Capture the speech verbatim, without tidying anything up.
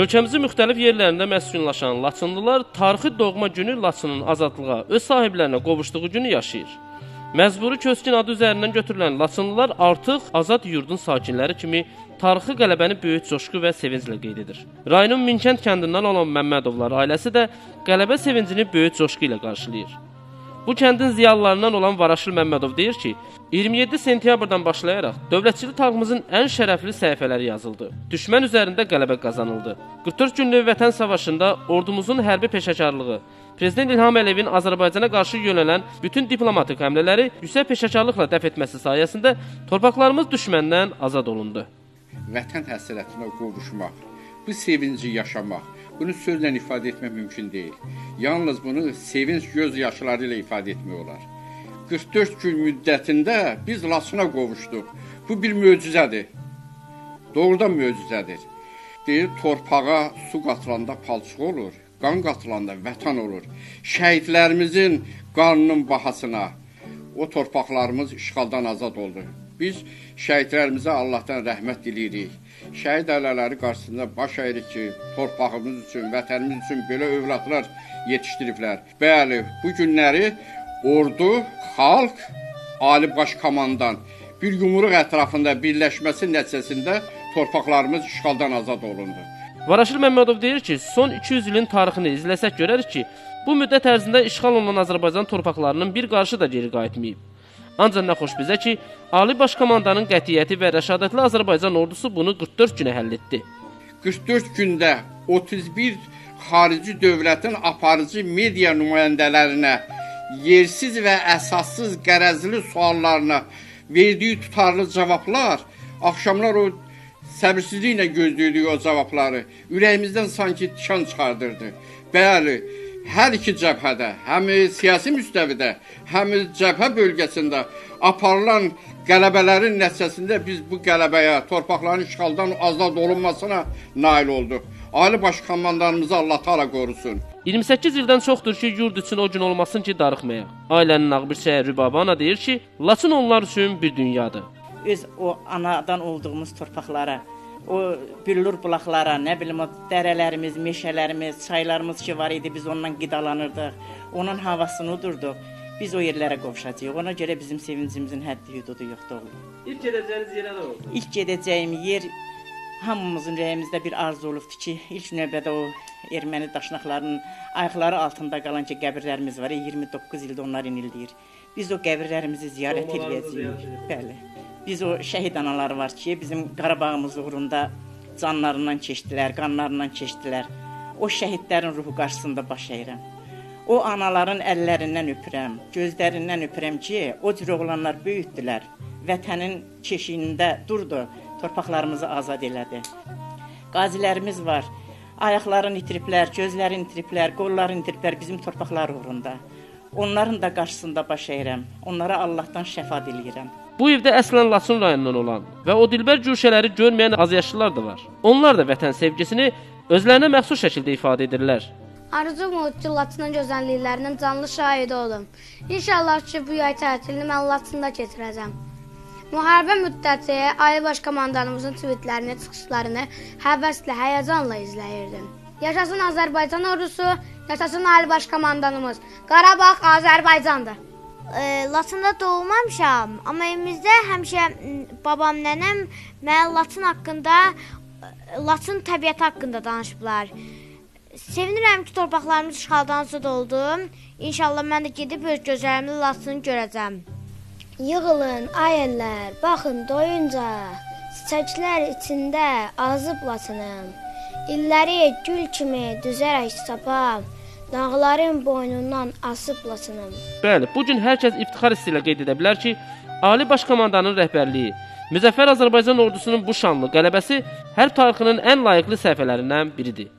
Ölkəmizin müxtəlif yerlərində məskunlaşan Laçınlılar tarixi doğma günü Laçının azadlığa, öz sahiblərinə qovuşduğu günü yaşayır. Məzburi köçkün adı üzərindən götürülən Laçınlılar artıq azad yurdun sakinləri kimi tarixi qələbəni böyük coşqu və sevinclə qeyd edir. Rayonun Minkənd kəndindən olan Məmmədovlar ailəsi də qələbə sevincini böyük coşqu ilə qarşılayır. Bu kəndin ziyalılarından olan Varaşıl Məmmədov deyir ki, iyirmi yeddi sentyabrdan başlayaraq dövlətçilik xalqımızın ən şərəfli səhifələri yazıldı. Düşmən üzərində qələbə qazanıldı. qırx dörd günlük Vətən savaşında ordumuzun hərbi peşəkarlığı, Prezident İlham Əliyevin Azərbaycana qarşı yönələn bütün diplomatik həmlələri yüksək peşəkarlıqla dəf etməsi sayəsində torpaqlarımız düşməndən azad olundu. Vətən həsrətinə qovuşmaq, bu sevinci yaşamaq, bunu sözlə ifadə etmək mümkün deyil. Yalnız bunu sevinç göz yaşları ilə ifadə etmək olar. qırx dörd gün müddətində biz Laçına qovuşduq. Bu bir möcüzədir. Doğrudan möcüzədir. Deyir, torpağa su qatılanda palçıq olur, qan qatılanda vətən olur. Şəhidlərimizin qanının bahasına o torpaqlarımız işğaldan azad oldu. Biz şəhidlərimizə Allahdan rəhmət diləyirik. Şəhid ailələri qarşısında baş əyirik ki, torpağımız üçün, vətənimiz üçün belə övladlar yetişdiriblər. Bəli, bu günləri ordu, xalq, ali baş komandan bir yumruq ətrafında birləşməsi nəticəsində torpaqlarımız işğaldan azad olundu. Varaşıl Məmmədov deyir ki, son iki yüz ilin tarixini izləsək görərik ki, bu müddət ərzində işğal olunan Azərbaycan torpaqlarının bir qarşı da geri qayıtmayıb. Ancaq nə xoş bizə ki, Ali Baş Komandanın qətiyyəti və rəşadətli Azərbaycan ordusu bunu qırx dörd günə həll etdi. qırx dörd gündə otuz bir xarici dövlətin aparıcı media nümayəndələrinə yersiz və əsassız qərəzli suallarına verdiyi tutarlı cavablar, axşamlar o səbirsizliklə gözləyirik o cavabları, ürəyimizdən sanki tikan çıxardırdı. Bəli, hər iki cəbhədə, həm siyasi müstəvidə, həm cəbhə bölgəsində aparılan qələbələrin nəticəsində biz bu qələbəyə, torpaqların işğaldan azad olunmasına nail olduq. Ali Baş Komandanımızı Allah təala qorusun. iyirmi səkkiz ildən çoxdur ki, yurd üçün o gün olmasın ki, darıxmayaq. Ailənin ağbirçəyi Rübabana deyir ki, Laçın onlar üçün bir dünyadır. Öz o anadan olduğumuz torpaqlara, o büllur bulaqlara, nə bilim o dərələrimiz, meşələrimiz, çaylarımız ki var idi, biz ondan qidalanırdıq, onun havasını udurduq. Biz o yerlərə qovuşacağıq. Ona görə bizim sevincimizin həddi hüdudu yoxdur. İlk gedəcəyiniz yerə nə oldu? İlk gedəcəyim yer hamımızın ürəyimizdə bir arzu olubdu ki, ilk növbədə o erməni daşnaqlarının ayaqları altında qalan ki, qəbirlərimiz var. iyirmi doqquz ildə onlar inildiyir. Biz o qəbirlərimizi ziyarət edəcəyik. Bəli. Biz o şəhid analar var ki, bizim Qarabağımız uğrunda canlarından keçdilər, qanlarından keçdilər. O şəhidlərin ruhu qarşısında baş əyirəm. O anaların əllərindən öpürəm, gözlərindən öpürəm ki, o cür oğlanlar böyütdülər. Vətənin keşiyində durdu, torpaqlarımızı azad elədi. Qazilərimiz var, ayaqlarını itiriblər, gözlərini itiriblər, qollarını itiriblər bizim torpaqlar uğrunda. Onların da qarşısında baş əyirəm, onlara Allahdan şəfa diləyirəm. Bu evdə əslən Laçın rayonundan olan və o dilbər güşələri görməyən azyaşlılar da var. Onlar da vətən sevgisini özlərinə məxsus şəkildə ifadə edirlər. Arzum odur ki, Laçının gözəlliklərinin canlı şahidi olum. İnşallah ki, bu yay tətilini mən Laçında keçirəcəm. Müharibə müddəti Ali Baş Komandanımızın tweetlərini, çıxışlarını həvəslə, həyəcanla izləyirdim. Yaşasın Azərbaycan ordusu, yaşasın Ali Baş Komandanımız. Qarabağ Azərbaycandır. E, Laçında doğulmamışam, amma evimizdə həmişə babam, nənəm mənə Laçın haqqında, Laçın təbiəti haqqında danışıblar. Sevinirəm ki, torpaqlarımız işğaldan azad oldu. İnşallah mən də gedib öz gözlərimlə Laçını görəcəm. Yığılın, ayəllər, baxın doyunca, çiçəklər içində azıb Laçınım. İlləri gül kimi düzərək sapam, dağların boynundan asıb Laçınım. Bəli, bugün hər kəs iftixar hissi ilə qeyd edə bilər ki, Ali Baş Komandanın rəhbərliyi, Müzəffər Azərbaycan ordusunun bu şanlı qələbəsi hərb tarixinin ən layiqli səhifələrindən biridir.